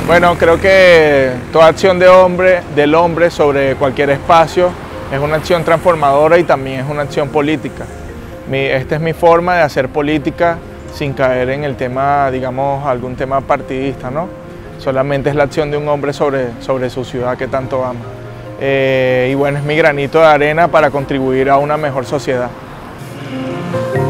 Bueno, creo que toda acción del hombre sobre cualquier espacio es una acción transformadora y también es una acción política. Esta es mi forma de hacer política sin caer en el tema, digamos, algún tema partidista, ¿no? Solamente es la acción de un hombre sobre su ciudad que tanto ama. Y bueno, es mi granito de arena para contribuir a una mejor sociedad.